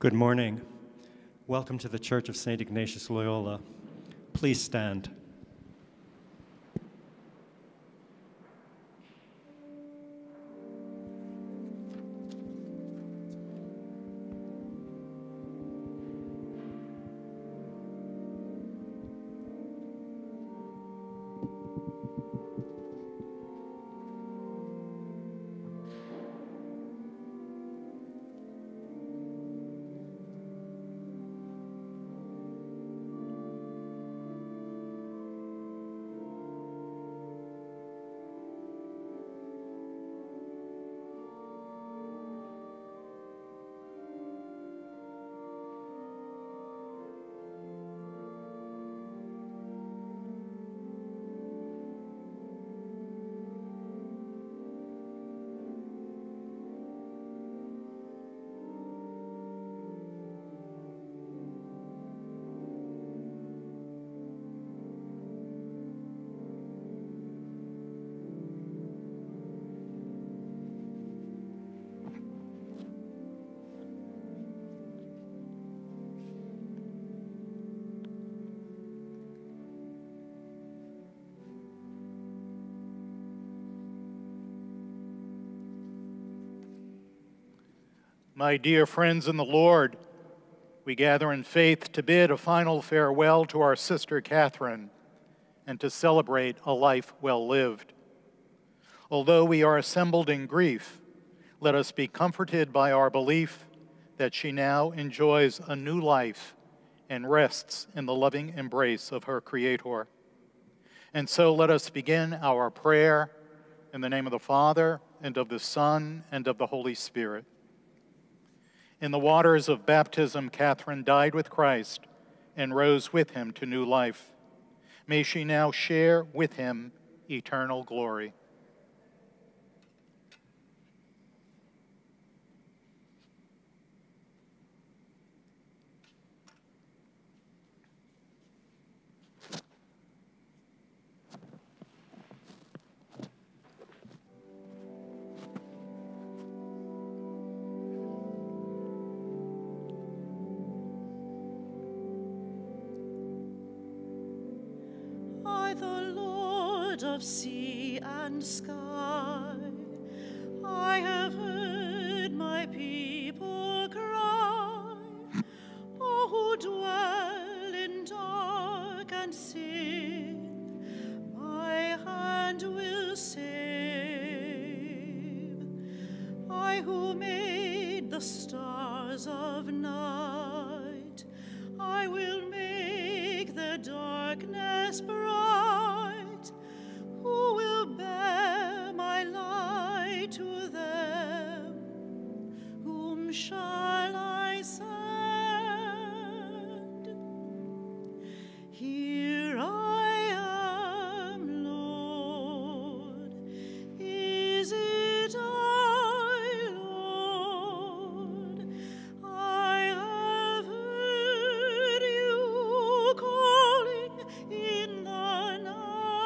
Good morning. Welcome to the Church of St. Ignatius Loyola. Please stand. My dear friends in the Lord, we gather in faith to bid a final farewell to our sister Katherine and to celebrate a life well lived. Although we are assembled in grief, let us be comforted by our belief that she now enjoys a new life and rests in the loving embrace of her Creator. And so let us begin our prayer in the name of the Father, and of the Son, and of the Holy Spirit. In the waters of baptism, Katherine died with Christ and rose with him to new life. May she now share with him eternal glory. Of sea and sky, I have heard my people cry, all who dwell in dark and sin, my hand will save. I who made the stars of night, I will make the darkness bright. Who will bear my light to them? Whom shall I send? Here I am, Lord. Is it I, Lord? I have heard you calling in the night.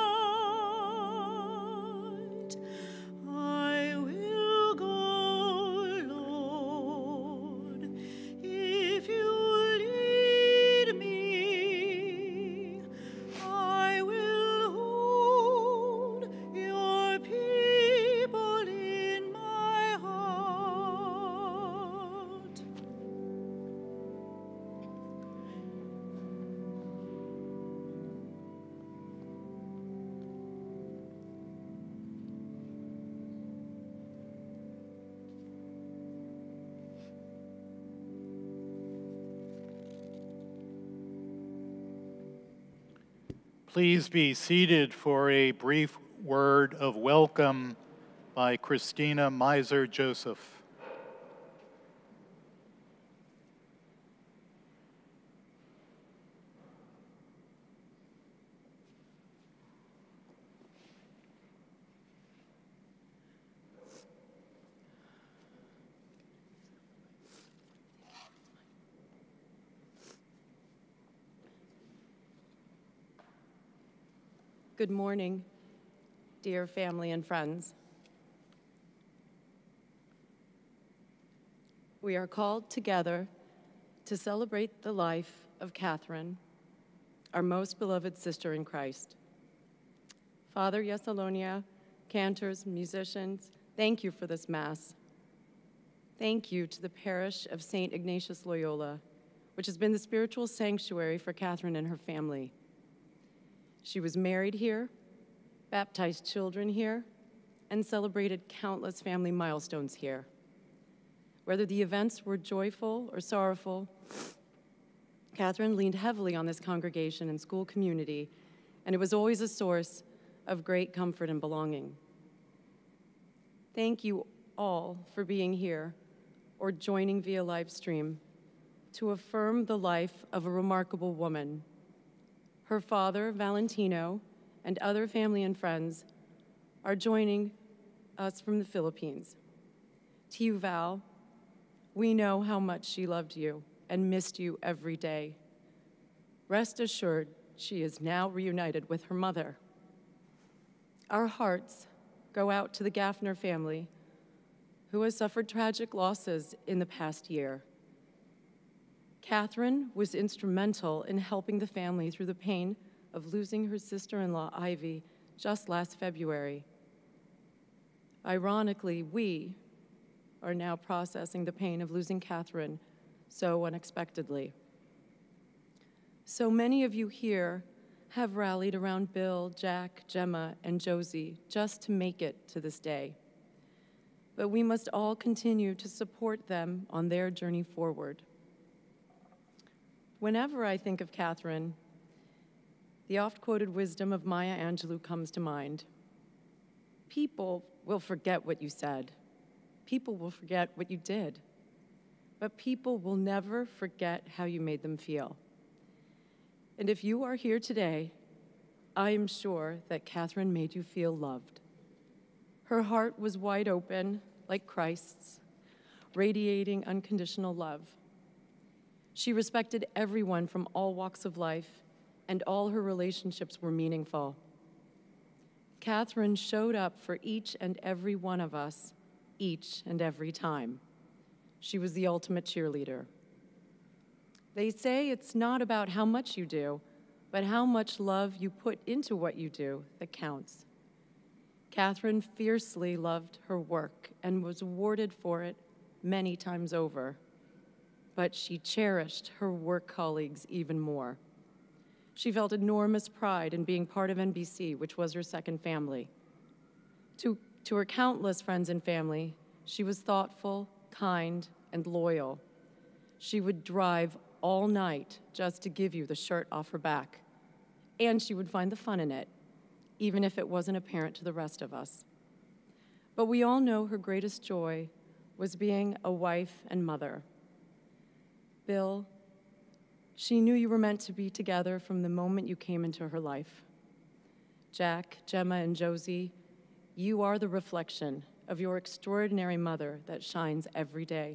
I will go, Lord, if you lead me. I will hold your people in my heart. Please be seated for a brief word of welcome by Christina Meiser-Joseph. Good morning, dear family and friends. We are called together to celebrate the life of Katherine, our most beloved sister in Christ. Father Yesalonia, cantors, musicians, thank you for this Mass. Thank you to the parish of St. Ignatius Loyola, which has been the spiritual sanctuary for Katherine and her family. She was married here, baptized children here, and celebrated countless family milestones here. Whether the events were joyful or sorrowful, Katherine leaned heavily on this congregation and school community, and it was always a source of great comfort and belonging. Thank you all for being here or joining via live stream to affirm the life of a remarkable woman. Her father, Valentino, and other family and friends are joining us from the Philippines. To you, Val, we know how much she loved you and missed you every day. Rest assured, she is now reunited with her mother. Our hearts go out to the Gafner family, who has suffered tragic losses in the past year. Katherine was instrumental in helping the family through the pain of losing her sister-in-law, Ivy, just last February. Ironically, we are now processing the pain of losing Katherine so unexpectedly. So many of you here have rallied around Bill, Jack, Gemma, and Josie just to make it to this day. But we must all continue to support them on their journey forward. Whenever I think of Katherine, the oft-quoted wisdom of Maya Angelou comes to mind. People will forget what you said. People will forget what you did. But people will never forget how you made them feel. And if you are here today, I am sure that Katherine made you feel loved. Her heart was wide open, like Christ's, radiating unconditional love. She respected everyone from all walks of life, and all her relationships were meaningful. Katherine showed up for each and every one of us, each and every time. She was the ultimate cheerleader. They say it's not about how much you do, but how much love you put into what you do that counts. Katherine fiercely loved her work and was awarded for it many times over. But she cherished her work colleagues even more. She felt enormous pride in being part of NBC, which was her second family. To her countless friends and family, she was thoughtful, kind, and loyal. She would drive all night just to give you the shirt off her back. And she would find the fun in it, even if it wasn't apparent to the rest of us. But we all know her greatest joy was being a wife and mother. Bill, she knew you were meant to be together from the moment you came into her life. Jack, Gemma, and Josie, you are the reflection of your extraordinary mother that shines every day.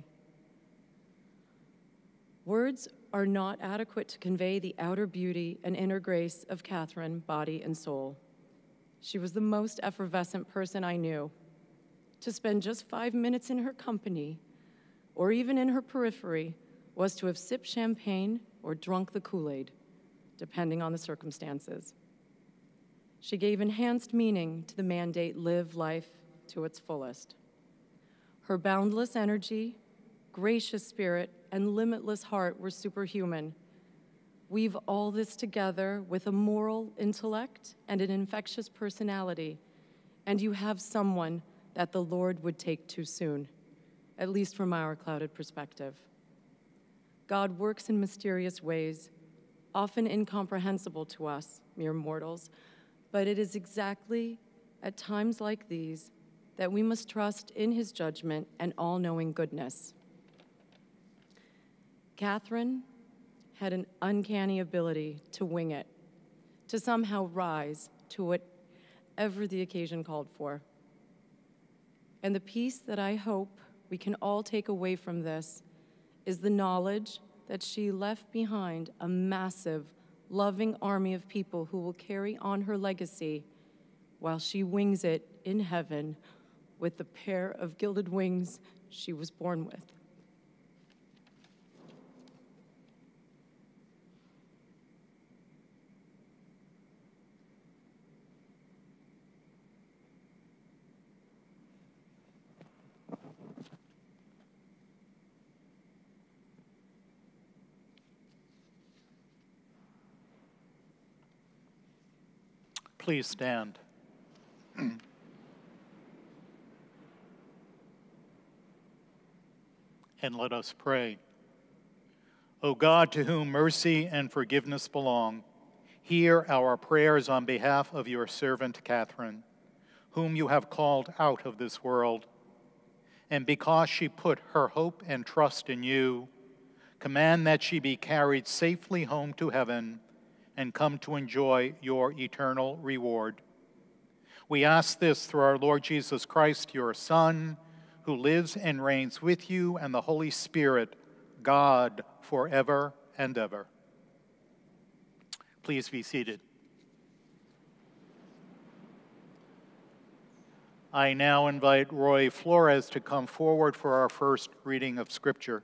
Words are not adequate to convey the outer beauty and inner grace of Katherine, body and soul. She was the most effervescent person I knew. To spend just 5 minutes in her company, or even in her periphery, was to have sipped champagne or drunk the Kool-Aid, depending on the circumstances. She gave enhanced meaning to the mandate, live life to its fullest. Her boundless energy, gracious spirit, and limitless heart were superhuman. Weave all this together with a moral intellect and an infectious personality, and you have someone that the Lord would take too soon, at least from our clouded perspective. God works in mysterious ways, often incomprehensible to us, mere mortals, but it is exactly at times like these that we must trust in his judgment and all-knowing goodness. Katherine had an uncanny ability to wing it, to somehow rise to whatever the occasion called for. And the piece that I hope we can all take away from this is the knowledge that she left behind a massive, loving army of people who will carry on her legacy while she wings it in heaven with the pair of gilded wings she was born with. Please stand. And let us pray. O God, to whom mercy and forgiveness belong, hear our prayers on behalf of your servant Katherine, whom you have called out of this world. And because she put her hope and trust in you, command that she be carried safely home to heaven and come to enjoy your eternal reward. We ask this through our Lord Jesus Christ, your Son, who lives and reigns with you and the Holy Spirit, God, forever and ever. Please be seated. I now invite Roy Flores to come forward for our first reading of Scripture.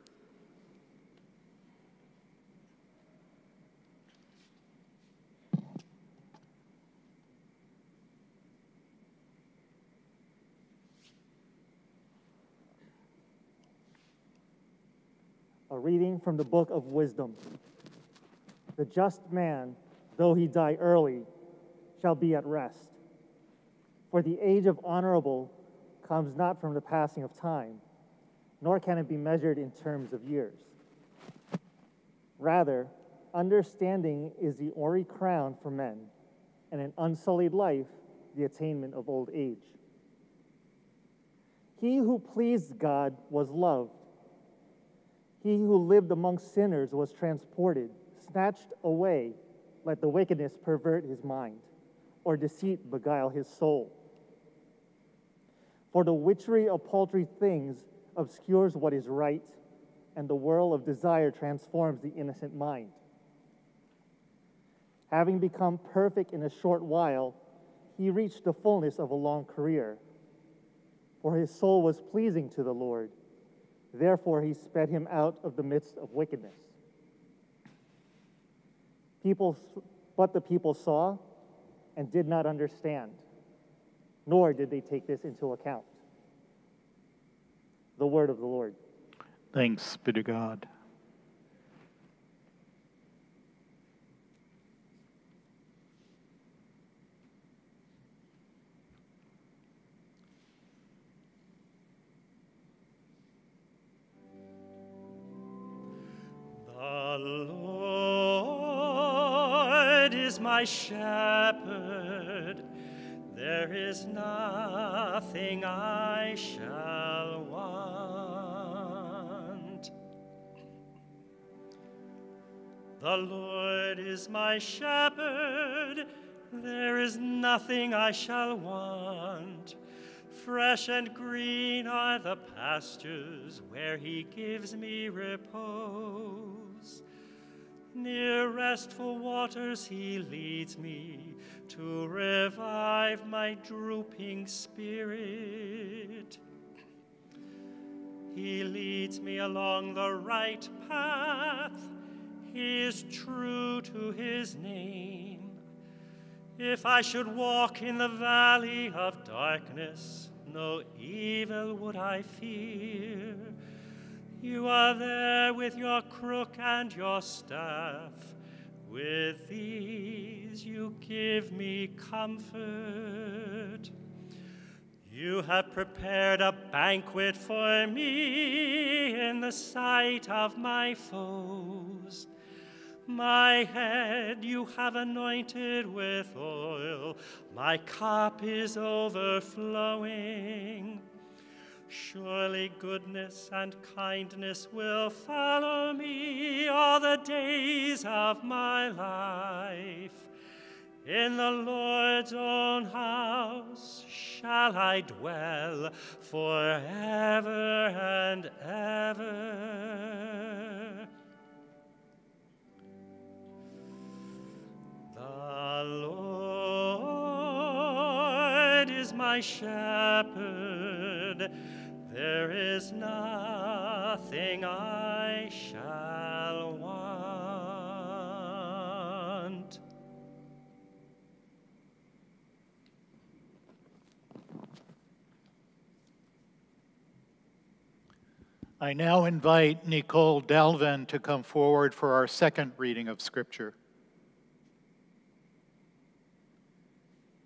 A reading from the book of Wisdom. The just man, though he die early, shall be at rest. For the age of honorable comes not from the passing of time, nor can it be measured in terms of years. Rather, understanding is the hoary crown for men, and an unsullied life the attainment of old age. He who pleased God was loved. He who lived among sinners was transported, snatched away. Let the wickedness pervert his mind, or deceit beguile his soul. For the witchery of paltry things obscures what is right, and the whirl of desire transforms the innocent mind. Having become perfect in a short while, he reached the fullness of a long career. For his soul was pleasing to the Lord. Therefore he sped him out of the midst of wickedness. But the people saw and did not understand, nor did they take this into account. The word of the Lord. Thanks be to God. The Lord is my shepherd, there is nothing I shall want. The Lord is my shepherd, there is nothing I shall want. Fresh and green are the pastures where he gives me repose. Near restful waters he leads me to revive my drooping spirit. He leads me along the right path. He is true to his name. If I should walk in the valley of darkness, no evil would I fear. You are there with your crook and your staff. With these you give me comfort. You have prepared a banquet for me in the sight of my foes. My head you have anointed with oil, my cup is overflowing. Surely goodness and kindness will follow me all the days of my life. In the Lord's own house shall I dwell forever and ever. The Lord is my shepherd, there is nothing I shall want. I now invite Nicole Dalvin to come forward for our second reading of Scripture.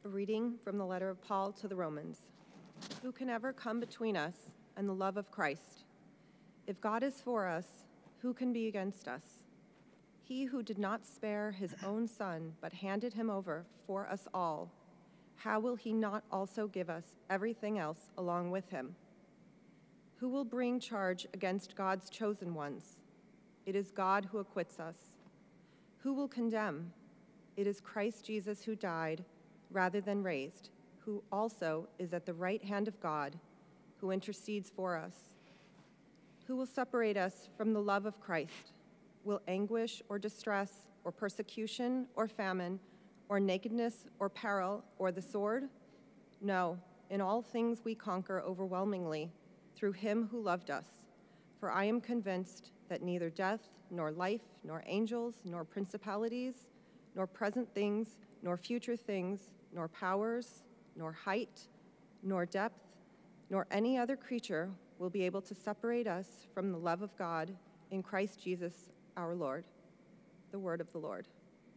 A reading from the letter of Paul to the Romans. Who can ever come between us and the love of Christ? If God is for us, who can be against us? He who did not spare his own son, but handed him over for us all, how will he not also give us everything else along with him? Who will bring charge against God's chosen ones? It is God who acquits us. Who will condemn? It is Christ Jesus who died, rather than raised, who also is at the right hand of God, who intercedes for us. Who will separate us from the love of Christ? Will anguish or distress or persecution or famine or nakedness or peril or the sword? No, in all things we conquer overwhelmingly through him who loved us. For I am convinced that neither death, nor life, nor angels, nor principalities, nor present things, nor future things, nor powers, nor height, nor depth, nor any other creature will be able to separate us from the love of God in Christ Jesus our Lord. The word of the Lord.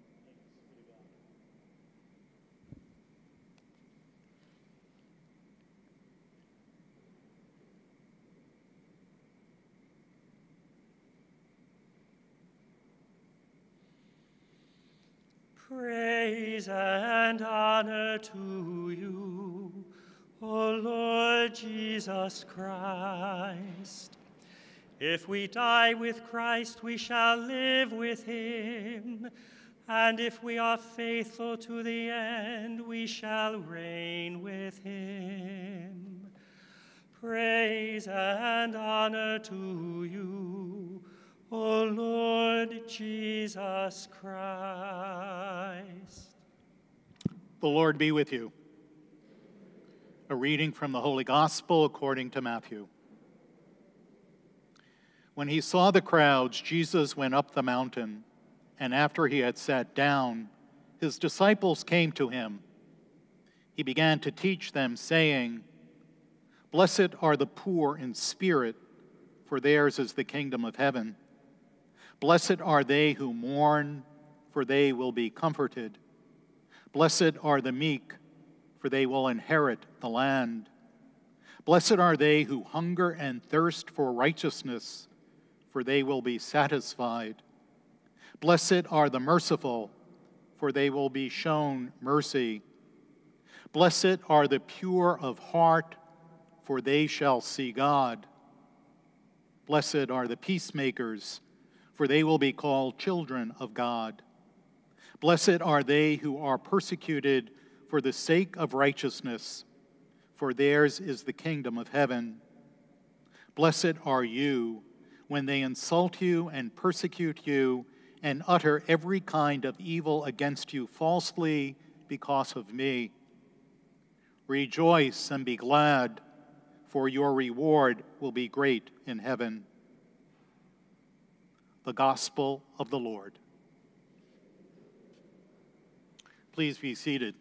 Praise and honor to you, O Lord Jesus Christ. If we die with Christ, we shall live with him, and if we are faithful to the end, we shall reign with him. Praise and honor to you, O Lord Jesus Christ. The Lord be with you. A reading from the Holy Gospel according to Matthew. When he saw the crowds, Jesus went up the mountain, and after he had sat down, his disciples came to him. He began to teach them, saying, "Blessed are the poor in spirit, for theirs is the kingdom of heaven. Blessed are they who mourn, for they will be comforted. Blessed are the meek, for they will inherit the land. Blessed are they who hunger and thirst for righteousness, for they will be satisfied. Blessed are the merciful, for they will be shown mercy. Blessed are the pure of heart, for they shall see God. Blessed are the peacemakers, for they will be called children of God. Blessed are they who are persecuted for the sake of righteousness, for theirs is the kingdom of heaven. Blessed are you when they insult you and persecute you and utter every kind of evil against you falsely because of me. Rejoice and be glad, for your reward will be great in heaven." The Gospel of the Lord. Please be seated.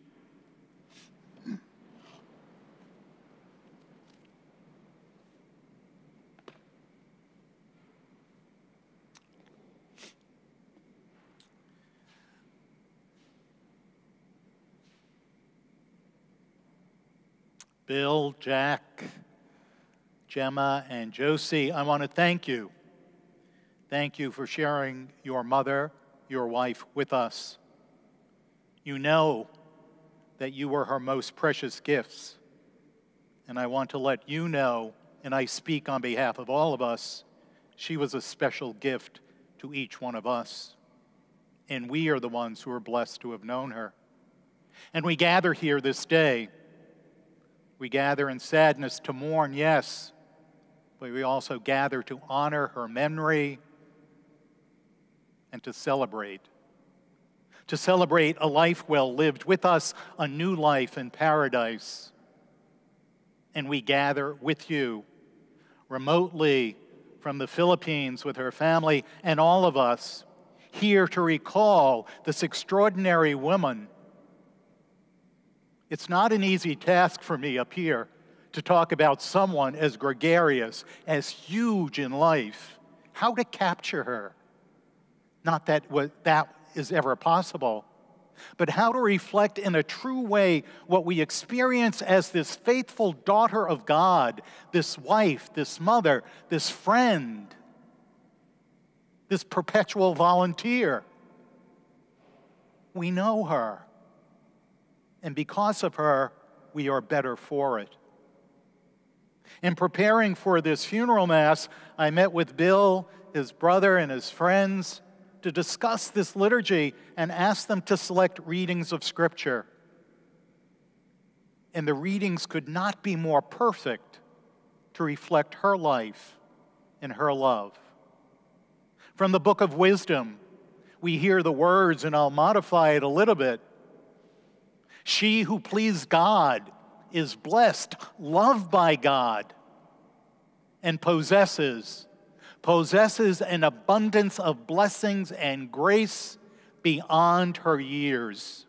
Bill, Jack, Gemma, and Josie, I want to thank you. Thank you for sharing your mother, your wife, with us. You know that you were her most precious gifts. And I want to let you know, and I speak on behalf of all of us, she was a special gift to each one of us. And we are the ones who are blessed to have known her. And we gather here this day. We gather in sadness to mourn, yes, but we also gather to honor her memory and to celebrate. To celebrate a life well lived, with us a new life in paradise. And we gather with you remotely from the Philippines with her family and all of us here to recall this extraordinary woman. It's not an easy task for me up here to talk about someone as gregarious, as huge in life. How to capture her? Not that that is ever possible, but how to reflect in a true way what we experience as this faithful daughter of God, this wife, this mother, this friend, this perpetual volunteer. We know her, and because of her, we are better for it. In preparing for this funeral mass, I met with Bill, his brother, and his friends to discuss this liturgy and ask them to select readings of Scripture. And the readings could not be more perfect to reflect her life and her love. From the Book of Wisdom, we hear the words, and I'll modify it a little bit. She who pleased God is blessed, loved by God, and possesses an abundance of blessings and grace beyond her years.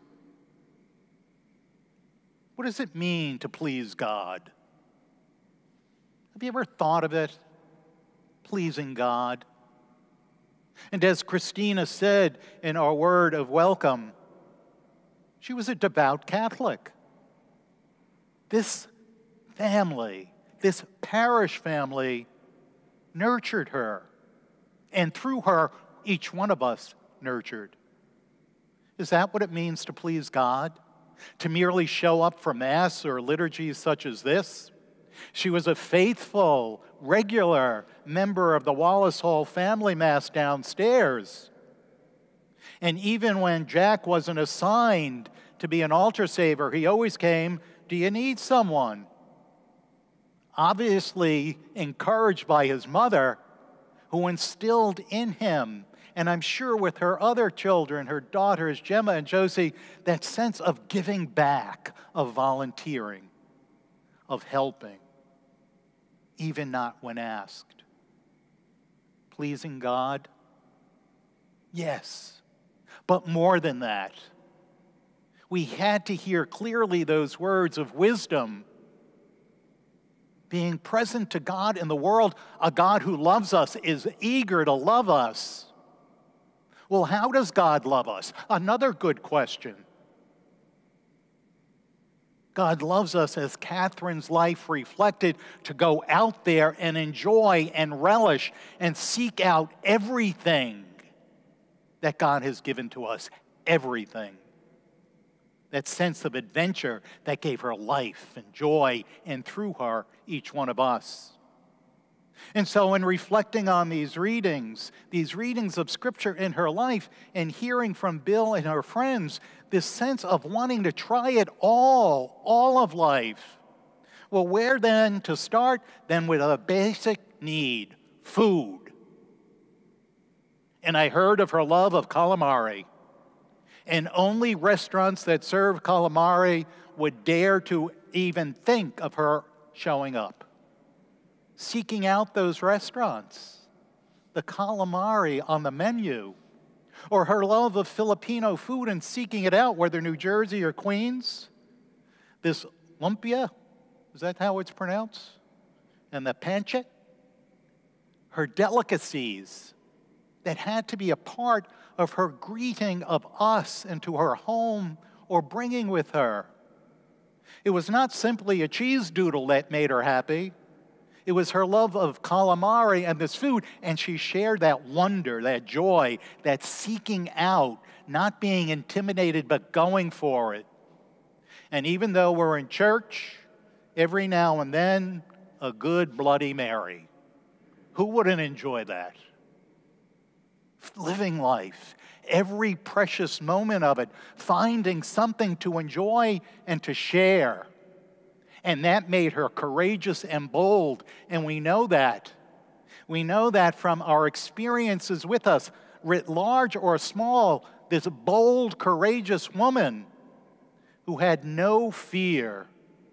What does it mean to please God? Have you ever thought of it? Pleasing God. And as Christina said in our word of welcome, she was a devout Catholic. This family, this parish family, nurtured her, and through her, each one of us nurtured. Is that what it means to please God? To merely show up for Mass or liturgies such as this? She was a faithful, regular member of the Wallace Hall Family Mass downstairs. And even when Jack wasn't assigned to be an altar saver, he always came, "Do you need someone?" Obviously encouraged by his mother, who instilled in him, and I'm sure with her other children, her daughters, Gemma and Josie, that sense of giving back, of volunteering, of helping, even not when asked. Pleasing God? Yes, but more than that. We had to hear clearly those words of wisdom. Being present to God in the world, a God who loves us, is eager to love us. Well, how does God love us? Another good question. God loves us, as Catherine's life reflected, to go out there and enjoy and relish and seek out everything that God has given to us. Everything. That sense of adventure that gave her life and joy, and through her, each one of us. And so in reflecting on these readings of Scripture in her life, and hearing from Bill and her friends, this sense of wanting to try it all of life. Well, where then to start? Then with a basic need, food. And I heard of her love of calamari. And only restaurants that serve calamari would dare to even think of her showing up. Seeking out those restaurants, the calamari on the menu, or her love of Filipino food and seeking it out, whether New Jersey or Queens. This lumpia, is that how it's pronounced? And the pancit, her delicacies that had to be a part of her greeting of us into her home or bringing with her. It was not simply a cheese doodle that made her happy. It was her love of calamari and this food, and she shared that wonder, that joy, that seeking out, not being intimidated, but going for it. And even though we're in church, every now and then, a good Bloody Mary. Who wouldn't enjoy that? Living life, every precious moment of it, finding something to enjoy and to share. And that made her courageous and bold, and we know that. We know that from our experiences with us, writ large or small, this bold, courageous woman who had no fear.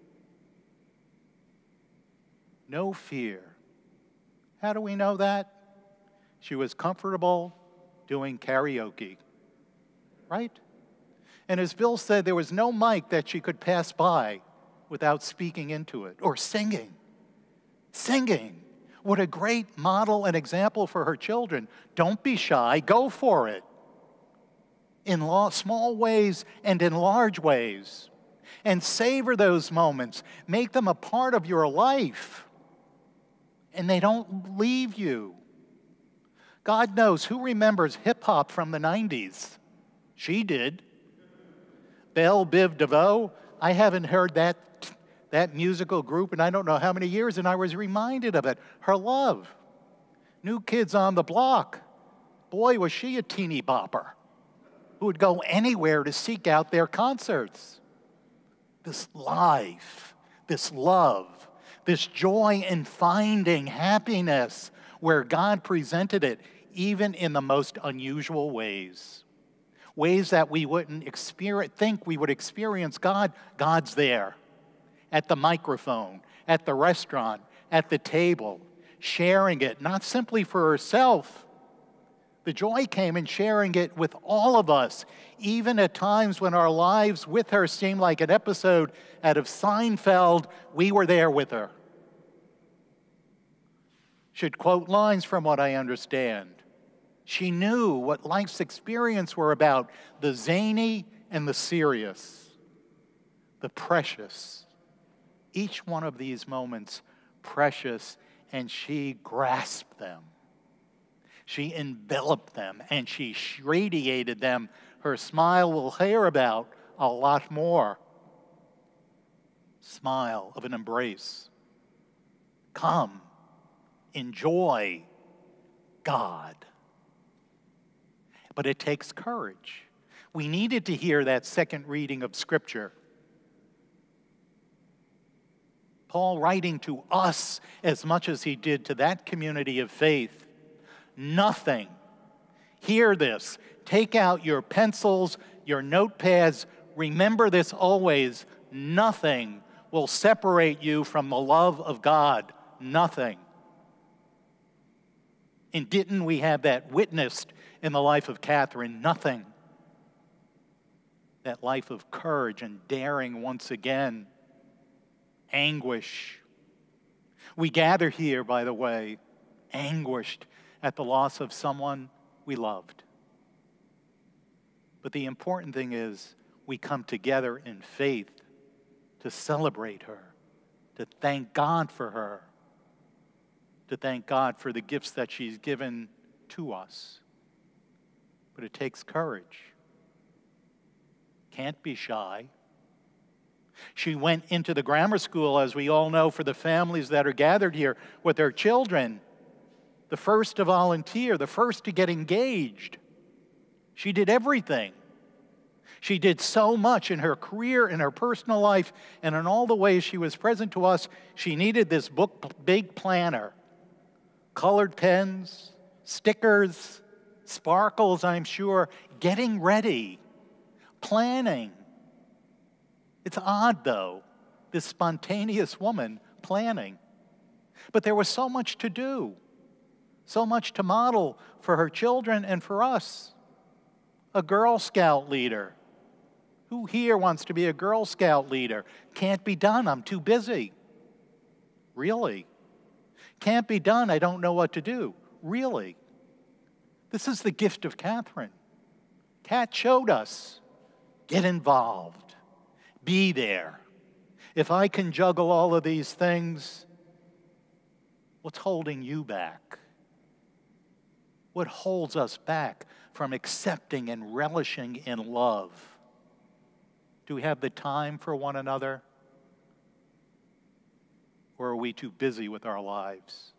No fear. How do we know that? She was comfortable doing karaoke, right? And as Bill said, there was no mic that she could pass by without speaking into it, or singing. Singing. What a great model and example for her children. Don't be shy, go for it. in small ways and in large ways. And savor those moments. Make them a part of your life. And they don't leave you. God knows who remembers hip-hop from the 90s. She did. Belle Biv DeVoe, I haven't heard that musical group in I don't know how many years, and I was reminded of it. Her love. New Kids on the Block. Boy, was she a teeny bopper who would go anywhere to seek out their concerts. This life, this love, this joy in finding happiness where God presented it, even in the most unusual ways. Ways that we wouldn't think we would experience God. God's there. At the microphone, at the restaurant, at the table, sharing it, not simply for herself. The joy came in sharing it with all of us, even at times when our lives with her seemed like an episode out of Seinfeld. We were there with her. Should quote lines from what I understand. She knew what life's experience were about, the zany and the serious, the precious. Each one of these moments precious, and she grasped them. She enveloped them, and she radiated them. Her smile we'll hear about a lot more. Smile of an embrace. Come, enjoy God. But it takes courage. We needed to hear that second reading of Scripture. Paul writing to us as much as he did to that community of faith. Nothing. Hear this. Take out your pencils, your notepads. Remember this always. Nothing will separate you from the love of God. Nothing. And didn't we have that witnessed in the life of Katherine? Nothing. That life of courage and daring once again. Anguish. We gather here, by the way, anguished at the loss of someone we loved. But the important thing is we come together in faith to celebrate her, to thank God for her, to thank God for the gifts that she's given to us. But it takes courage. Can't be shy. She went into the grammar school, as we all know, for the families that are gathered here with their children. The first to volunteer, the first to get engaged. She did everything. She did so much in her career, in her personal life, and in all the ways she was present to us. She needed this big planner. Colored pens, stickers, sparkles, I'm sure, getting ready, planning. It's odd, though, this spontaneous woman planning. But there was so much to do, so much to model for her children and for us. A Girl Scout leader. Who here wants to be a Girl Scout leader? Can't be done, I'm too busy. Really? Can't be done, I don't know what to do. Really? This is the gift of Katherine. Kat showed us. Get involved. Be there. If I can juggle all of these things, what's holding you back? What holds us back from accepting and relishing in love? Do we have the time for one another? Or are we too busy with our lives?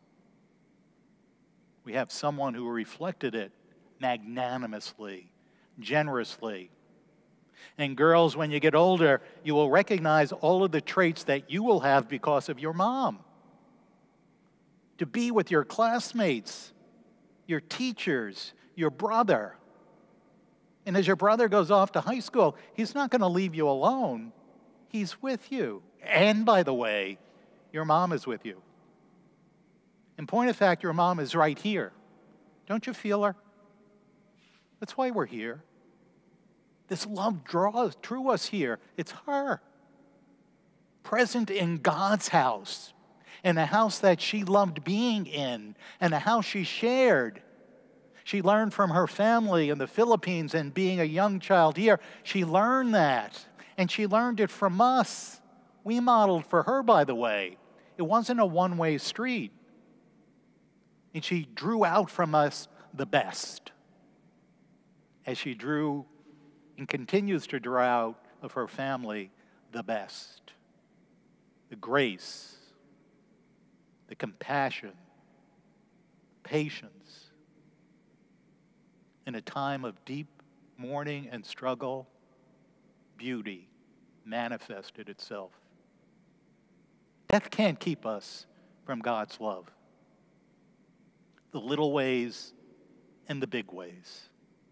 We have someone who reflected it magnanimously, generously. And girls, when you get older, you will recognize all of the traits that you will have because of your mom. To be with your classmates, your teachers, your brother. And as your brother goes off to high school, he's not going to leave you alone. He's with you. And by the way, your mom is with you. In point of fact, your mom is right here. Don't you feel her? That's why we're here. This love drew us here. It's her. Present in God's house, in a house that she loved being in, and a house she shared. She learned from her family in the Philippines and being a young child here. She learned that, and she learned it from us. We modeled for her, by the way. It wasn't a one-way street. And she drew out from us the best, as she drew and continues to draw out of her family the best. The grace, the compassion, patience. In a time of deep mourning and struggle, beauty manifested itself. Death can't keep us from God's love. The little ways and the big ways.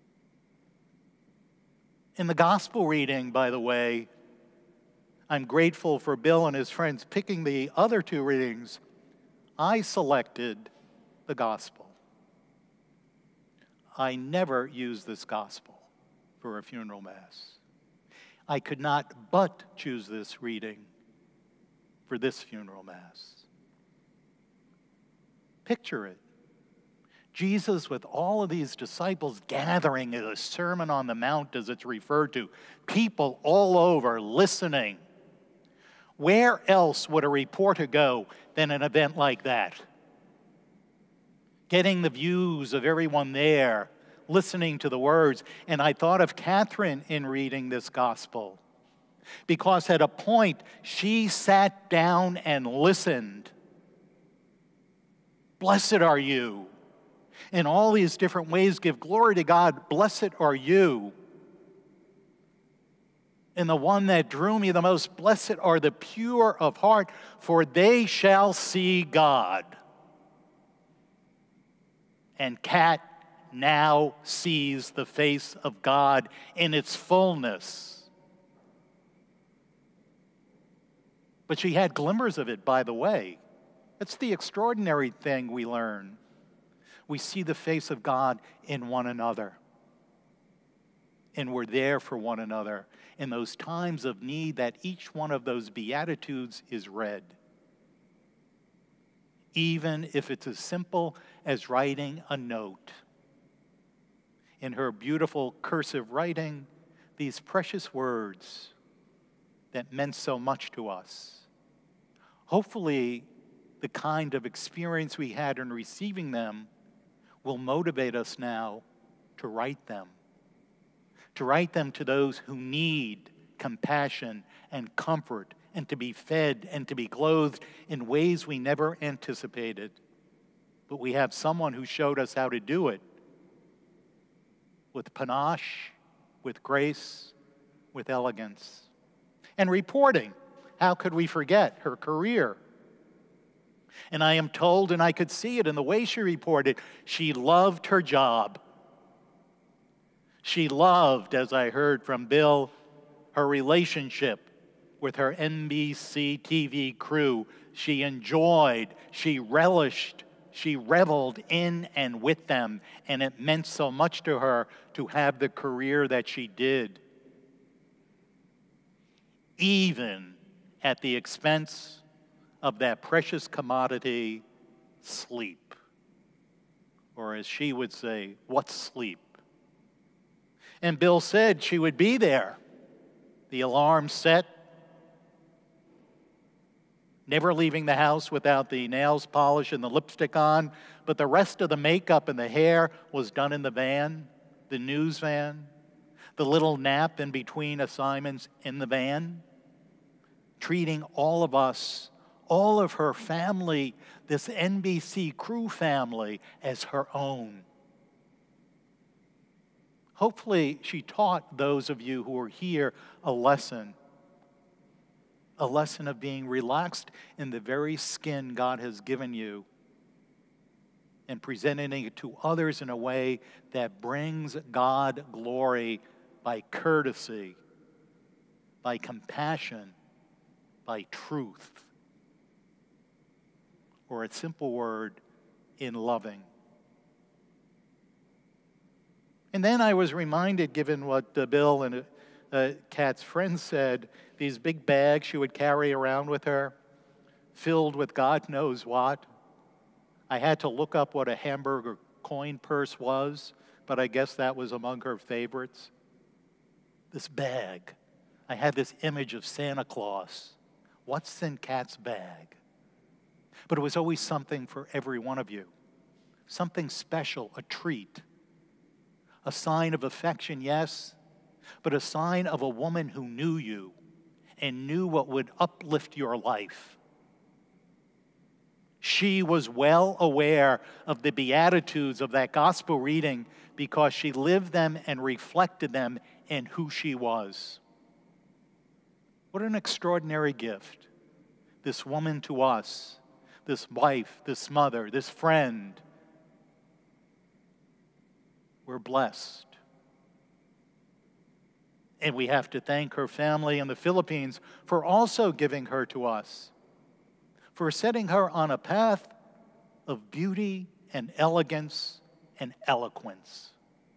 In the gospel reading, by the way, I'm grateful for Bill and his friends picking the other two readings. I selected the gospel. I never use this gospel for a funeral mass. I could not but choose this reading for this funeral mass. Picture it. Jesus with all of these disciples gathering at a Sermon on the Mount, as it's referred to. People all over listening. Where else would a reporter go than an event like that? Getting the views of everyone there, listening to the words. And I thought of Katherine in reading this gospel, because at a point she sat down and listened. Blessed are you. In all these different ways, give glory to God. Blessed are you. And the one that drew me the most, blessed are the pure of heart, for they shall see God. And Kat now sees the face of God in its fullness. But she had glimmers of it, by the way. That's the extraordinary thing we learn. We see the face of God in one another. And we're there for one another in those times of need that each one of those Beatitudes is read. Even if it's as simple as writing a note. In her beautiful cursive writing, these precious words that meant so much to us. Hopefully, the kind of experience we had in receiving them will motivate us now to write them. To write them to those who need compassion and comfort, and to be fed and to be clothed in ways we never anticipated. But we have someone who showed us how to do it with panache, with grace, with elegance. And reporting, how could we forget her career? And I am told, and I could see it in the way she reported, she loved her job. She loved, as I heard from Bill, her relationship with her NBC TV crew. She enjoyed, she relished, she reveled in and with them, and it meant so much to her to have the career that she did, even at the expense of that precious commodity, sleep. Or as she would say, what's sleep? And Bill said she would be there. The alarm set, never leaving the house without the nails polished and the lipstick on, but the rest of the makeup and the hair was done in the van, the news van, the little nap in between assignments in the van, treating all of us, all of her family, this NBC crew family, as her own. Hopefully, she taught those of you who are here a lesson of being relaxed in the very skin God has given you and presenting it to others in a way that brings God glory by courtesy, by compassion, by truth, or a simple word, in loving. And then I was reminded, given what Bill and Kat's friends said, these big bags she would carry around with her, filled with God knows what. I had to look up what a hamburger coin purse was, but I guess that was among her favorites. This bag. I had this image of Santa Claus. What's in Kat's bag? But it was always something for every one of you. Something special, a treat. A sign of affection, yes, but a sign of a woman who knew you and knew what would uplift your life. She was well aware of the Beatitudes of that gospel reading because she lived them and reflected them in who she was. What an extraordinary gift. This woman to us, this wife, this mother, this friend. We're blessed. And we have to thank her family in the Philippines for also giving her to us, for setting her on a path of beauty and elegance and eloquence,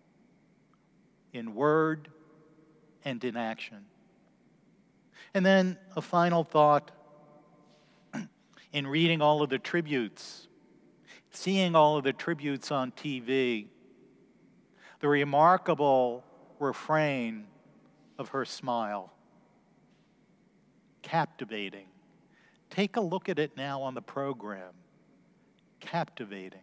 in word and in action. And then a final thought, in reading all of the tributes, seeing all of the tributes on TV, the remarkable refrain of her smile. Captivating. Take a look at it now on the program. Captivating.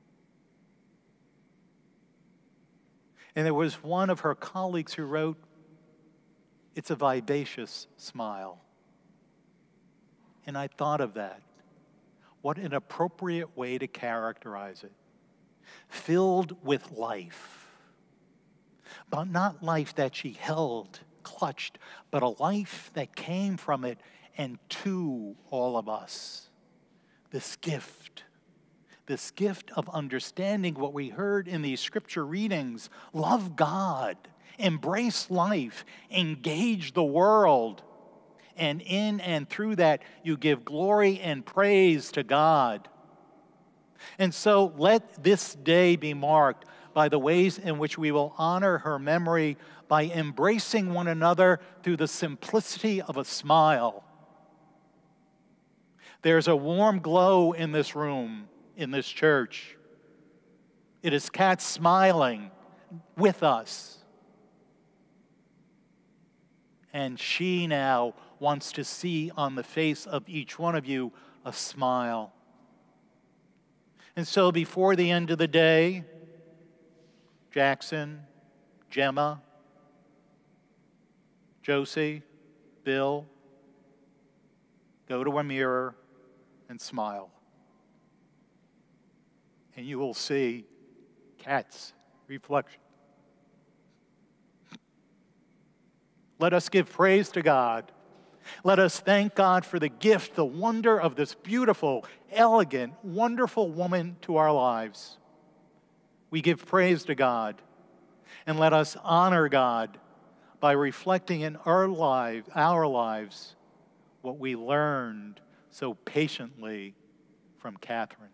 And there was one of her colleagues who wrote, "It's a vivacious smile." And I thought of that. What an appropriate way to characterize it. Filled with life. But not life that she held, clutched, but a life that came from it and to all of us. This gift of understanding what we heard in these scripture readings. Love God, embrace life, engage the world. And in and through that, you give glory and praise to God. And so let this day be marked by the ways in which we will honor her memory by embracing one another through the simplicity of a smile. There's a warm glow in this room, in this church. It is Kat smiling with us. And she now wants to see on the face of each one of you a smile. And so before the end of the day, Jackson, Gemma, Josie, Bill, go to a mirror and smile. And you will see Kat's reflection. Let us give praise to God. Let us thank God for the gift, the wonder of this beautiful, elegant, wonderful woman to our lives. We give praise to God, and let us honor God by reflecting in our lives what we learned so patiently from Katherine.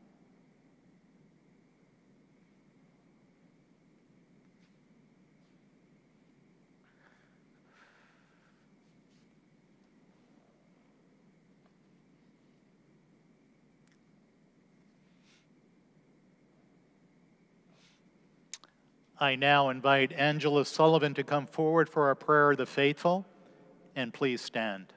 I now invite Angela Sullivan to come forward for our prayer of the faithful, and please stand.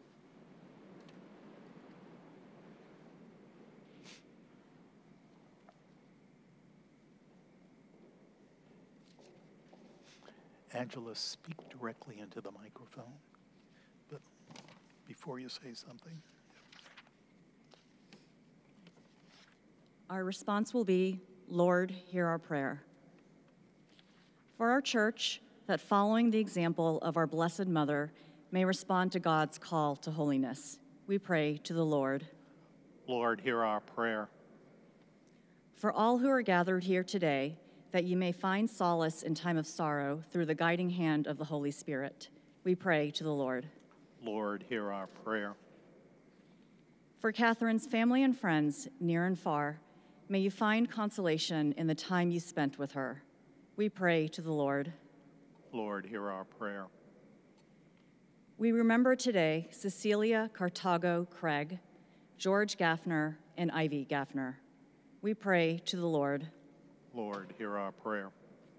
Angela, speak directly into the microphone, but before you say something. Our response will be, Lord, hear our prayer. For our church, that following the example of our Blessed Mother may respond to God's call to holiness, we pray to the Lord. Lord, hear our prayer. For all who are gathered here today, that you may find solace in time of sorrow through the guiding hand of the Holy Spirit, we pray to the Lord. Lord, hear our prayer. For Katherine's family and friends, near and far, may you find consolation in the time you spent with her. We pray to the Lord. Lord, hear our prayer. We remember today Cecilia Cartago Creag, George Gafner, and Ivy Gafner. We pray to the Lord. Lord, hear our prayer.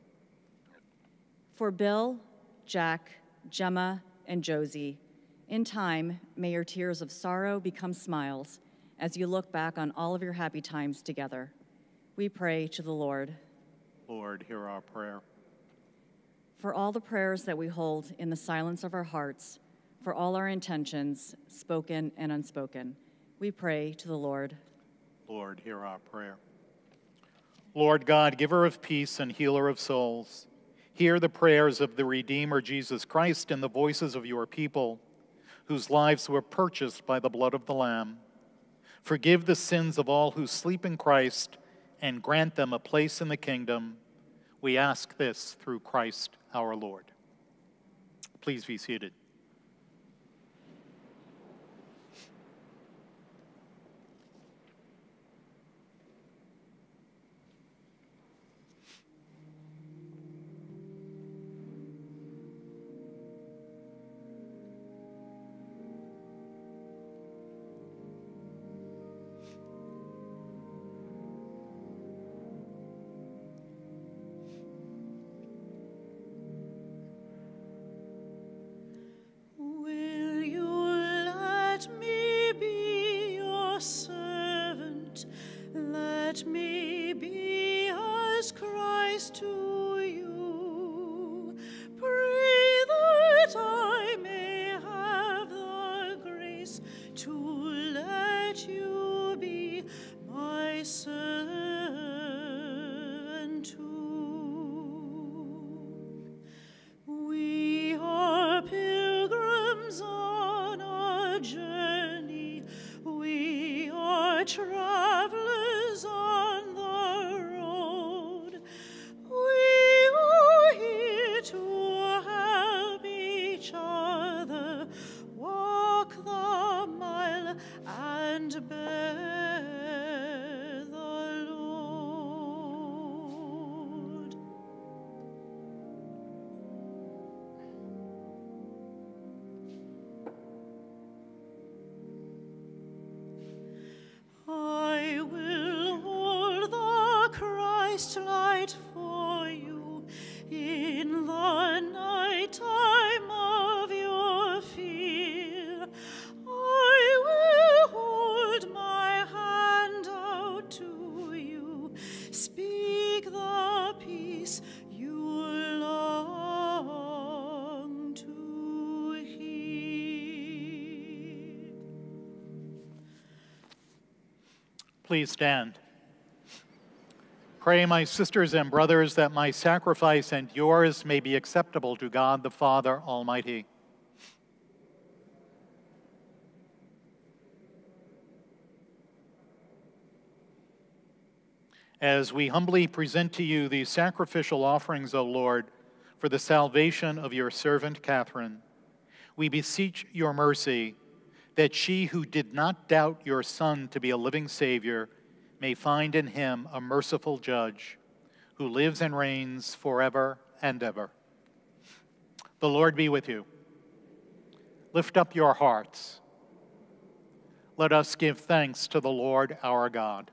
For Bill, Jack, Gemma, and Josie, in time, may your tears of sorrow become smiles as you look back on all of your happy times together. We pray to the Lord. Lord, hear our prayer. For all the prayers that we hold in the silence of our hearts, for all our intentions, spoken and unspoken, we pray to the Lord. Lord, hear our prayer. Lord God, giver of peace and healer of souls, hear the prayers of the Redeemer Jesus Christ and the voices of your people, whose lives were purchased by the blood of the Lamb. Forgive the sins of all who sleep in Christ and grant them a place in the kingdom. We ask this through Christ our Lord. Please be seated. Will you let me be your servant? Let me be as Christ to you. Pray that I may have the grace to let you be my servant too. We are pilgrims on a journey. We are travelers on the road. We are here to help each other walk the mile and bear the load. I will hold the Christ light for you in the night time of your fear. I will hold my hand out to you, speak the peace you long to hear. Please stand. Pray, my sisters and brothers, that my sacrifice and yours may be acceptable to God the Father Almighty. As we humbly present to you these sacrificial offerings, O Lord, for the salvation of your servant Katherine, we beseech your mercy that she who did not doubt your Son to be a living Savior may find in him a merciful judge who lives and reigns forever and ever. The Lord be with you. Lift up your hearts. Let us give thanks to the Lord our God.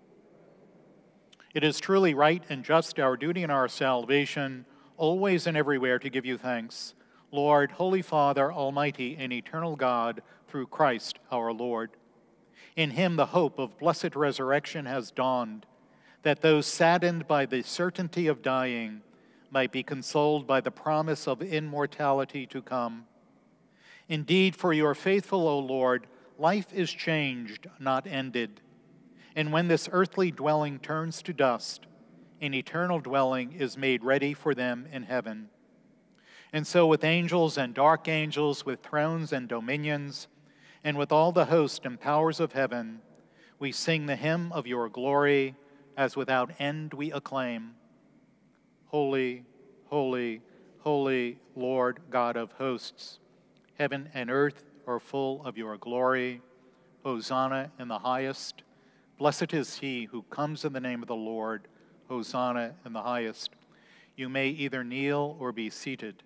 It is truly right and just, our duty and our salvation, always and everywhere to give you thanks, Lord, Holy Father, Almighty and eternal God, through Christ our Lord. In him the hope of blessed resurrection has dawned, that those saddened by the certainty of dying might be consoled by the promise of immortality to come. Indeed, for your faithful, O Lord, life is changed, not ended. And when this earthly dwelling turns to dust, an eternal dwelling is made ready for them in heaven. And so with angels and archangels, with thrones and dominions, and with all the host and powers of heaven, we sing the hymn of your glory, as without end we acclaim. Holy, holy, holy, Lord God of hosts, heaven and earth are full of your glory. Hosanna in the highest. Blessed is he who comes in the name of the Lord. Hosanna in the highest. You may either kneel or be seated.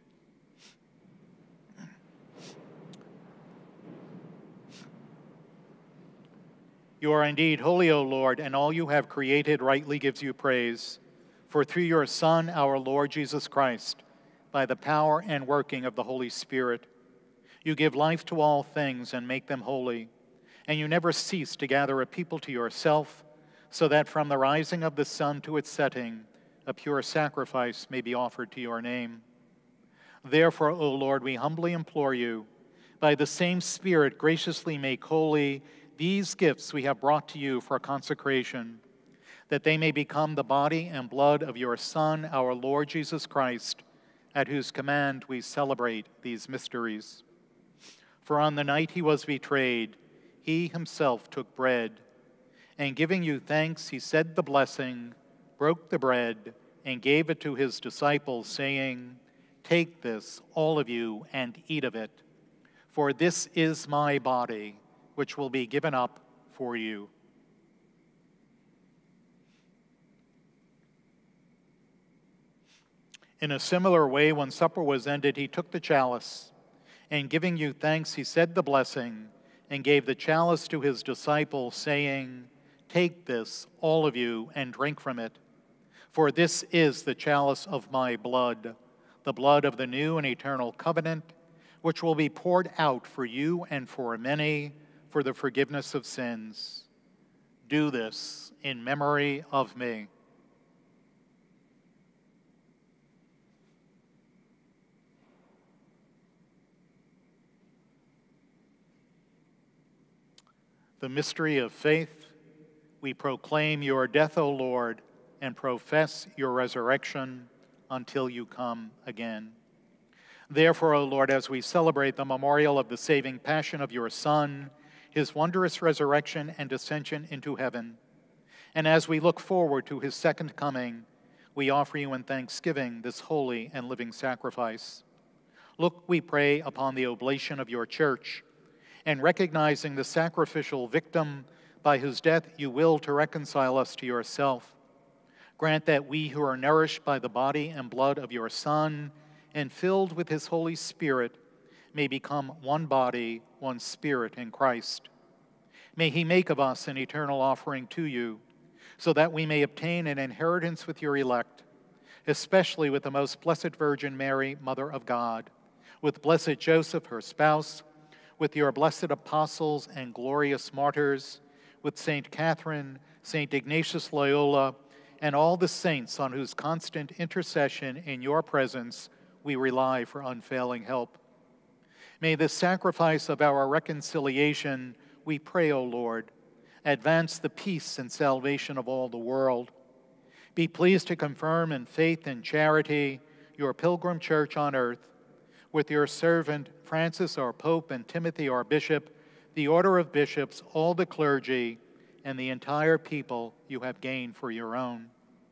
You are indeed holy, O Lord, and all you have created rightly gives you praise. For through your Son, our Lord Jesus Christ, by the power and working of the Holy Spirit, you give life to all things and make them holy, and you never cease to gather a people to yourself, so that from the rising of the sun to its setting, a pure sacrifice may be offered to your name. Therefore, O Lord, we humbly implore you, by the same Spirit graciously make holy these gifts we have brought to you for consecration, that they may become the body and blood of your Son, our Lord Jesus Christ, at whose command we celebrate these mysteries. For on the night he was betrayed, he himself took bread, and giving you thanks, he said the blessing, broke the bread, and gave it to his disciples, saying, "Take this, all of you, and eat of it, for this is my body, which will be given up for you." In a similar way, when supper was ended, he took the chalice, and giving you thanks, he said the blessing, and gave the chalice to his disciples, saying, "Take this, all of you, and drink from it. For this is the chalice of my blood, the blood of the new and eternal covenant, which will be poured out for you and for many for the forgiveness of sins. Do this in memory of me." The mystery of faith, we proclaim your death, O Lord, and profess your resurrection until you come again. Therefore, O Lord, as we celebrate the memorial of the saving passion of your Son, his wondrous resurrection and ascension into heaven, and as we look forward to his second coming, we offer you in thanksgiving this holy and living sacrifice. Look, we pray, upon the oblation of your church, and recognizing the sacrificial victim by whose death you will to reconcile us to yourself, grant that we who are nourished by the body and blood of your Son and filled with his Holy Spirit may become one body, one spirit in Christ. May he make of us an eternal offering to you, so that we may obtain an inheritance with your elect, especially with the most blessed Virgin Mary, Mother of God, with blessed Joseph, her spouse, with your blessed apostles and glorious martyrs, with Saint Catherine, Saint Ignatius Loyola, and all the saints on whose constant intercession in your presence we rely for unfailing help. May the sacrifice of our reconciliation, we pray, O Lord, advance the peace and salvation of all the world. Be pleased to confirm in faith and charity your pilgrim church on earth, with your servant Francis, our Pope, and Timothy, our Bishop, the order of bishops, all the clergy, and the entire people you have gained for your own.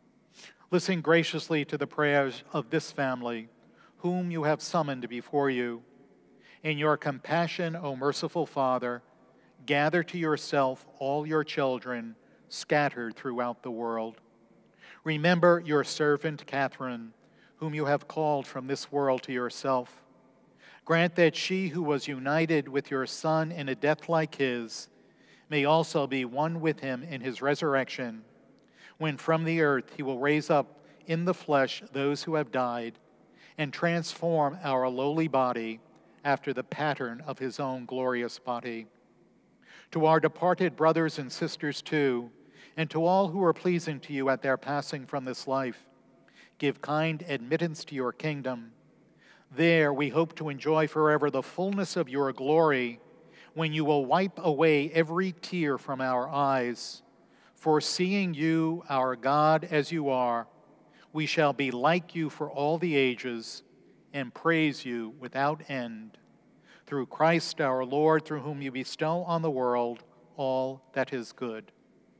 Listen graciously to the prayers of this family, whom you have summoned before you. In your compassion, O merciful Father, gather to yourself all your children scattered throughout the world. Remember your servant Katherine, whom you have called from this world to yourself. Grant that she who was united with your Son in a death like his may also be one with him in his resurrection, when from the earth he will raise up in the flesh those who have died and transform our lowly body after the pattern of his own glorious body. To our departed brothers and sisters too, and to all who are pleasing to you at their passing from this life, give kind admittance to your kingdom. There we hope to enjoy forever the fullness of your glory, when you will wipe away every tear from our eyes. For seeing you, our God, as you are, we shall be like you for all the ages and praise you without end. Through Christ our Lord, through whom you bestow on the world all that is good.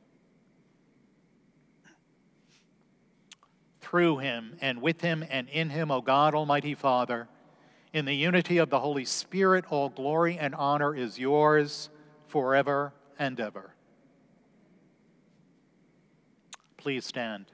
Through him, and with him, and in him, O God, Almighty Father, in the unity of the Holy Spirit, all glory and honor is yours forever and ever. Please stand.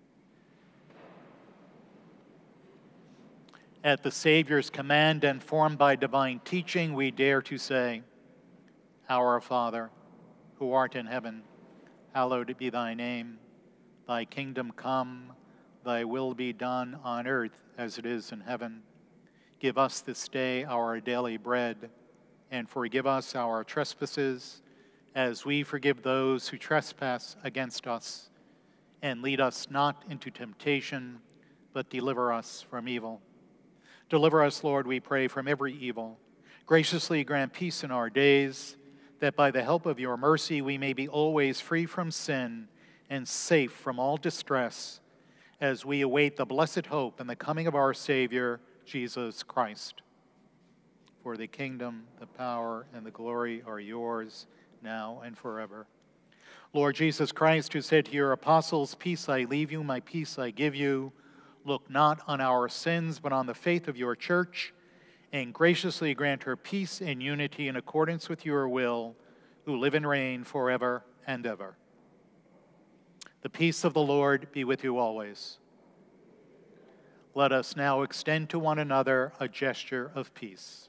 At the Savior's command and formed by divine teaching, we dare to say, Our Father, who art in heaven, hallowed be thy name. Thy kingdom come, thy will be done on earth as it is in heaven. Give us this day our daily bread, and forgive us our trespasses, as we forgive those who trespass against us. And lead us not into temptation, but deliver us from evil. Deliver us, Lord, we pray, from every evil. Graciously grant peace in our days, that by the help of your mercy we may be always free from sin and safe from all distress, as we await the blessed hope and the coming of our Savior, Jesus Christ. For the kingdom, the power, and the glory are yours, now and forever. Lord Jesus Christ, who said to your apostles, "Peace I leave you, my peace I give you," look not on our sins, but on the faith of your church, and graciously grant her peace and unity in accordance with your will, who live and reign forever and ever. The peace of the Lord be with you always. Let us now extend to one another a gesture of peace.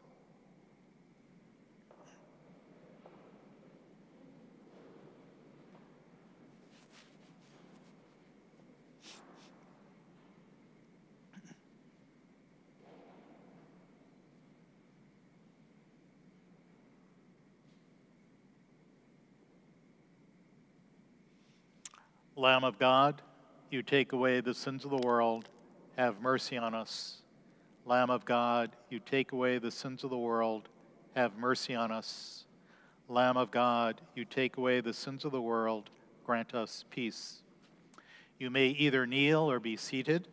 Lamb of God, you take away the sins of the world, have mercy on us. Lamb of God, you take away the sins of the world, have mercy on us. Lamb of God, you take away the sins of the world, grant us peace. You may either kneel or be seated.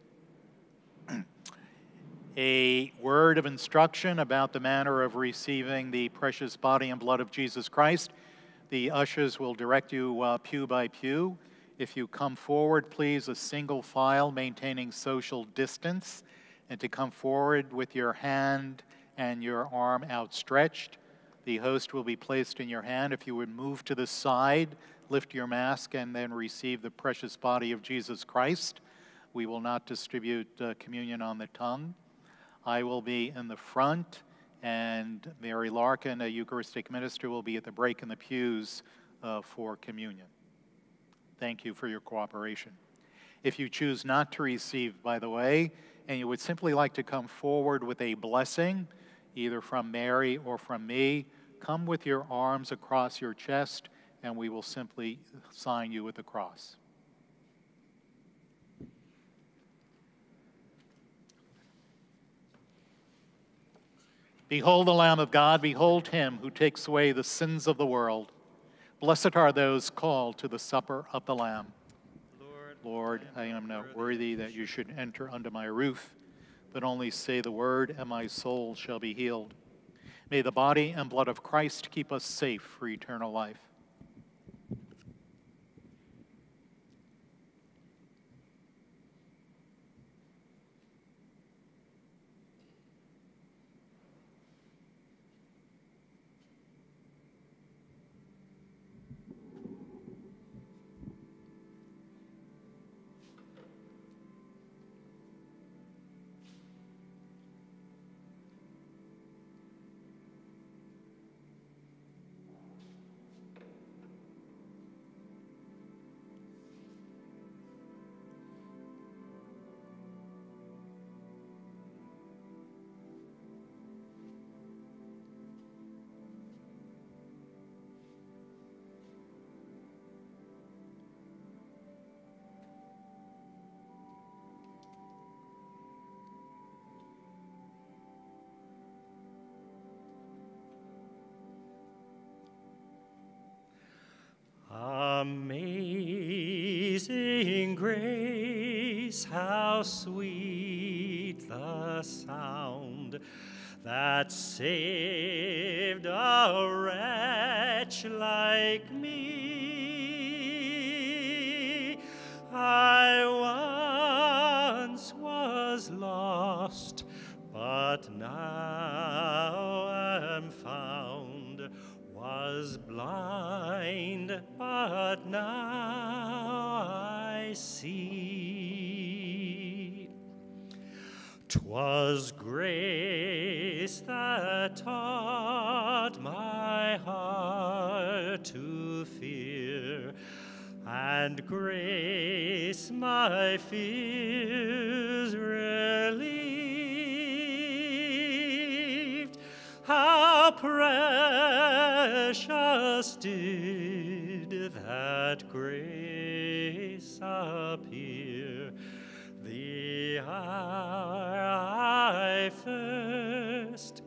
A word of instruction about the manner of receiving the precious body and blood of Jesus Christ. The ushers will direct you pew by pew. If you come forward, please, a single file, maintaining social distance, and to come forward with your hand and your arm outstretched. The host will be placed in your hand. If you would move to the side, lift your mask, and then receive the precious body of Jesus Christ. We will not distribute communion on the tongue. I will be in the front, and Mary Larkin, a Eucharistic minister, will be at the break in the pews for communion. Thank you for your cooperation. If you choose not to receive, by the way, and you would simply like to come forward with a blessing, either from Mary or from me, come with your arms across your chest, and we will simply sign you with the cross. Behold the Lamb of God, behold him who takes away the sins of the world. Blessed are those called to the supper of the Lamb. Lord, I am not worthy that you should enter under my roof, but only say the word, and my soul shall be healed. May the body and blood of Christ keep us safe for eternal life. Amazing grace, how sweet the sound that saved a wretch like me. I once was lost, but now am found, was blind, but now I see. 'Twas grace that taught my heart to fear, and grace my fears relieved. How precious did that grace appear the hour I first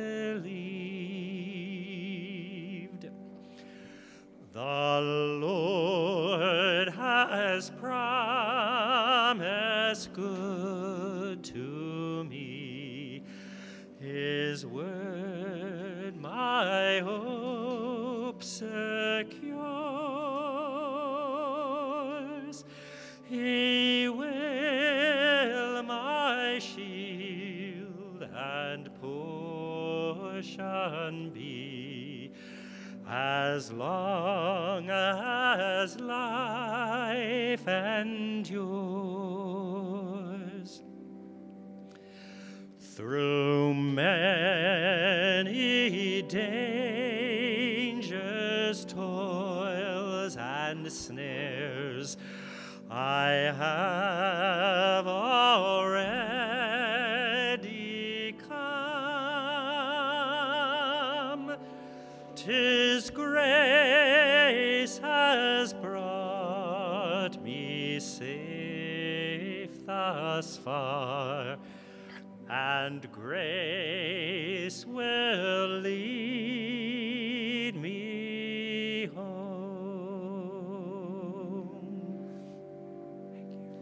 believed. The Lord has promised good to me. His word my hope secures. He will my shield and portion be, as long as life endures. Through many dangers, toils, and snares, I have already come. 'Tis grace has brought me safe thus far, and grace will lead me home. Thank you.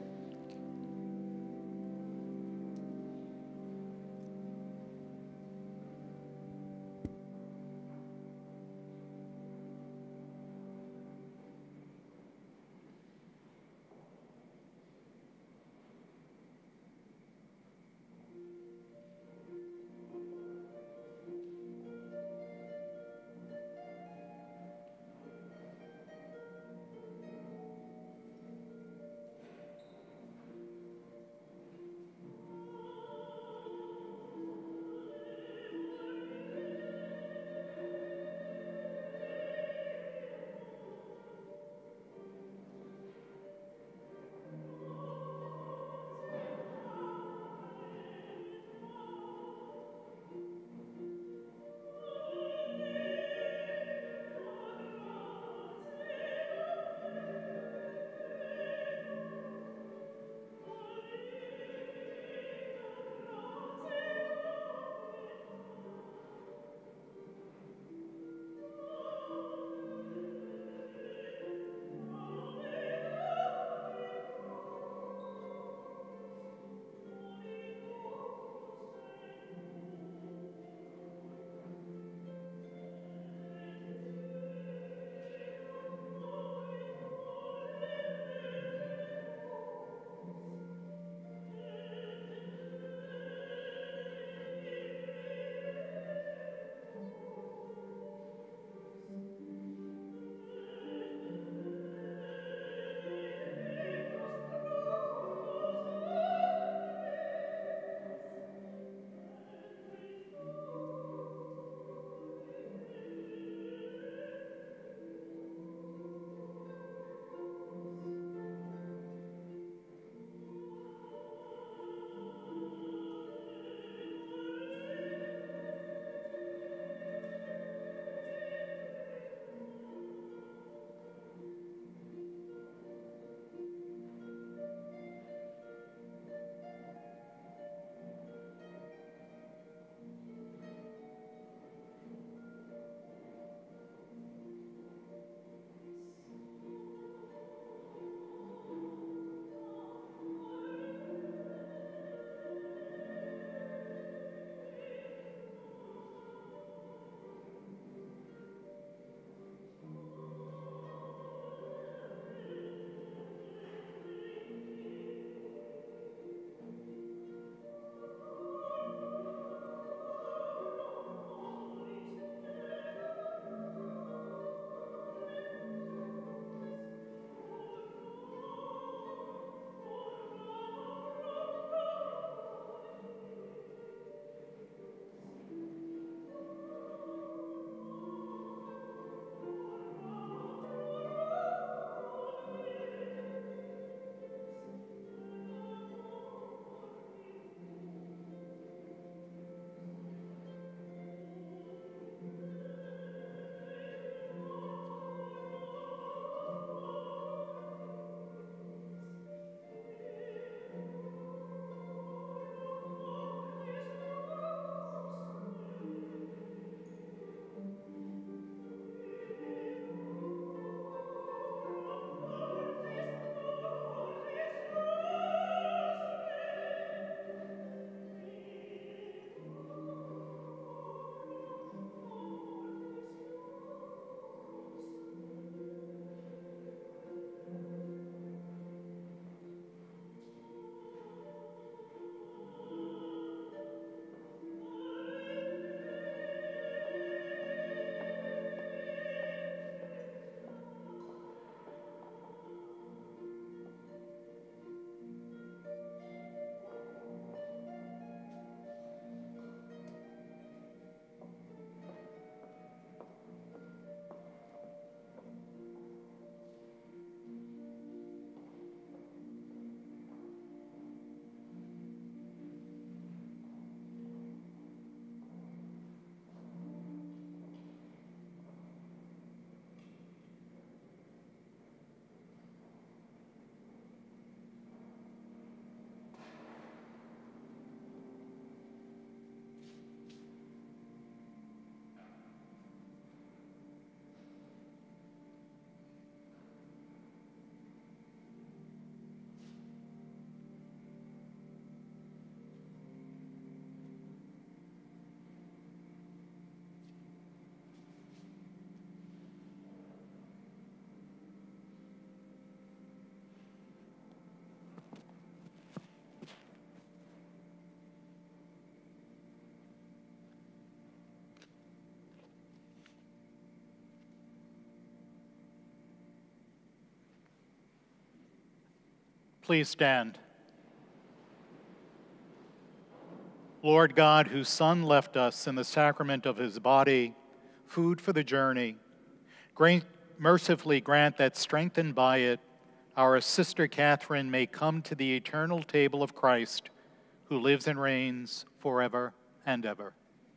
Please stand. Lord God, whose Son left us in the sacrament of his body, food for the journey, mercifully grant that, strengthened by it, our sister Katherine may come to the eternal table of Christ, who lives and reigns forever and ever.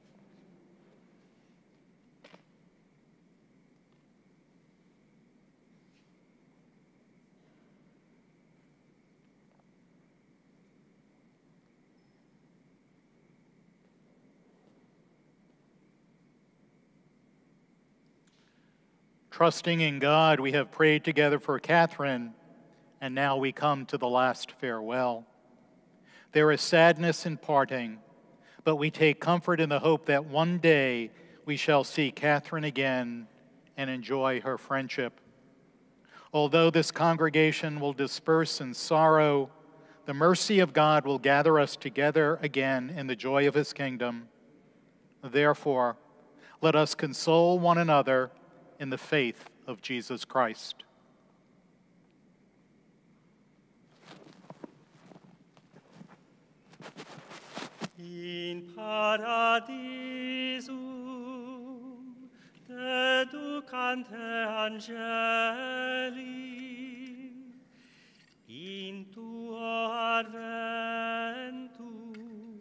Trusting in God, we have prayed together for Katherine, and now we come to the last farewell. There is sadness in parting, but we take comfort in the hope that one day we shall see Katherine again and enjoy her friendship. Although this congregation will disperse in sorrow, the mercy of God will gather us together again in the joy of his kingdom. Therefore, let us console one another in the faith of Jesus Christ. In paradisum deducante angeli, in tuo adventu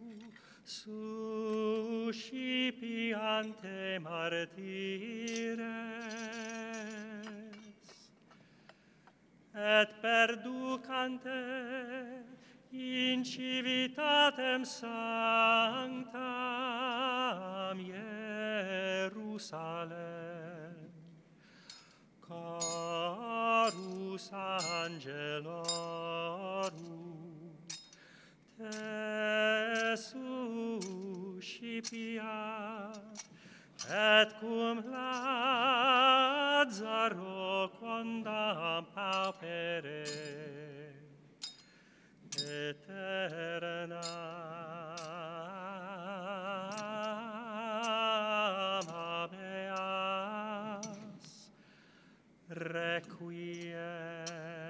suscipiante martires, et perducante in civitatem sanctam Jerusalem, carus angelorum te suscipiat, et cum Lazaro quondam paupere, aeternam habeas requiem.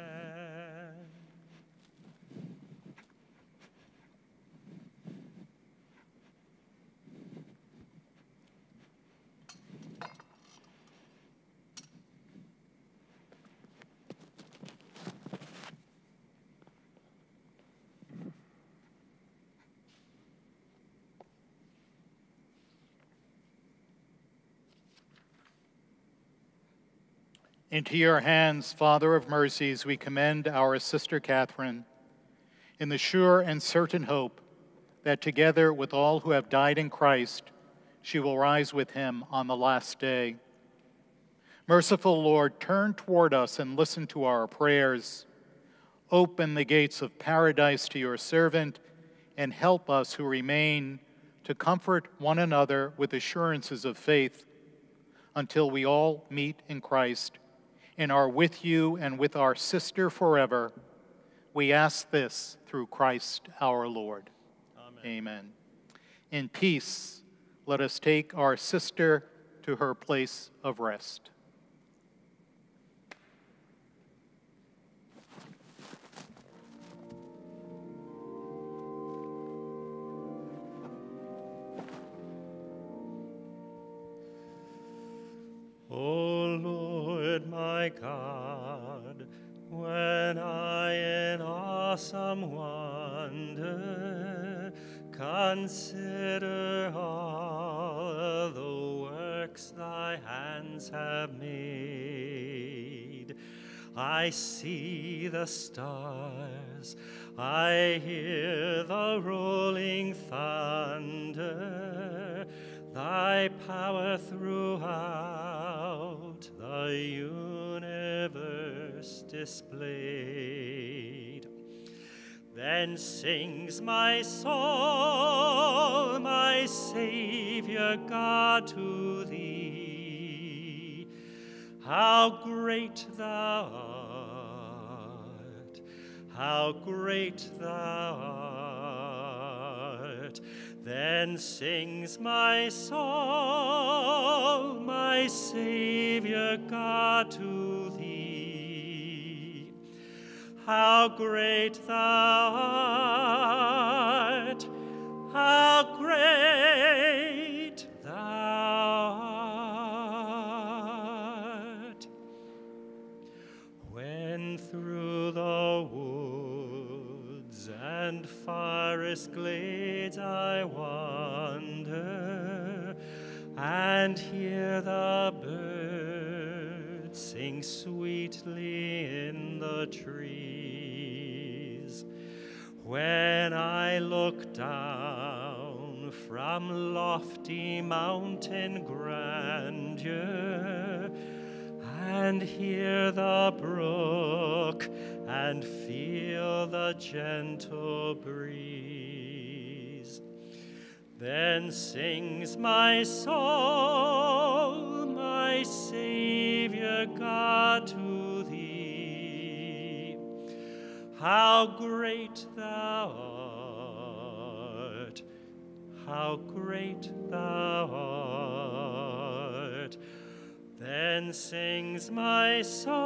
Into your hands, Father of mercies, we commend our sister Katherine, in the sure and certain hope that together with all who have died in Christ, she will rise with him on the last day. Merciful Lord, turn toward us and listen to our prayers. Open the gates of paradise to your servant, and help us who remain to comfort one another with assurances of faith until we all meet in Christ and are with you and with our sister forever. We ask this through Christ our Lord. Amen. Amen. In peace, let us take our sister to her place of rest. O Lord my God, when I in awesome wonder consider all the works thy hands have made, I see the stars, I hear the rolling thunder, thy power throughout the universe displayed. Then sings my soul, my Savior God, to thee. How great thou art, how great thou art. Then sings my soul, my Savior God, to thee. how great thou art, how great thou art. When through the woods and forest glades I wander, and hear the birds sing sweetly in the trees. When I look down from lofty mountain grandeur, and hear the brook and feel the gentle breeze, then sings my soul, my Savior God, to thee. How great thou art, how great thou art. Then sings my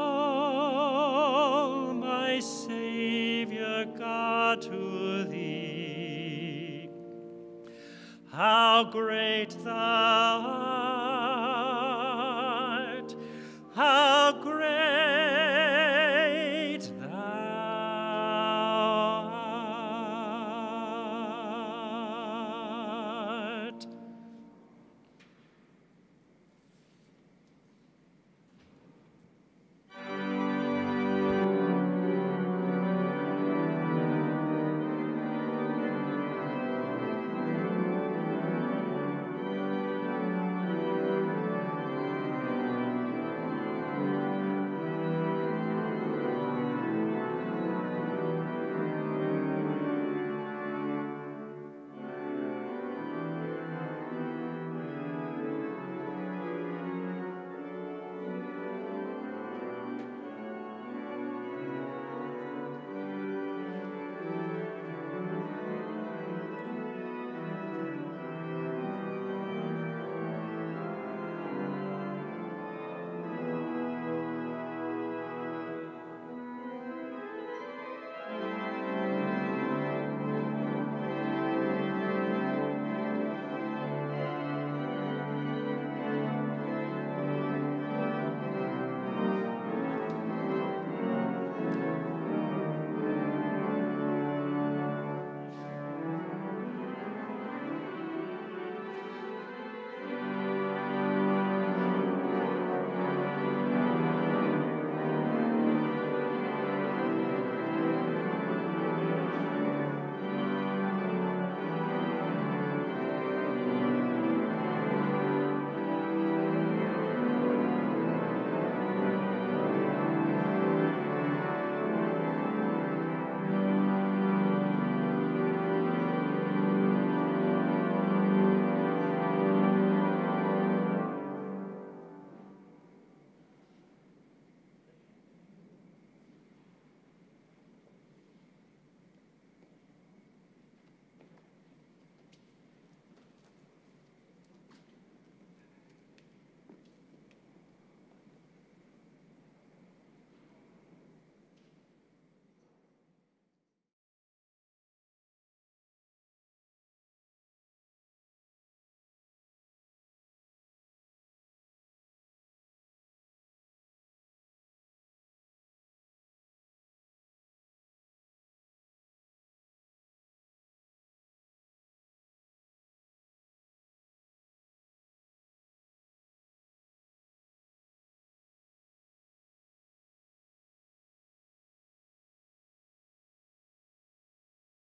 soul, my Savior God, to thee. How great thou art,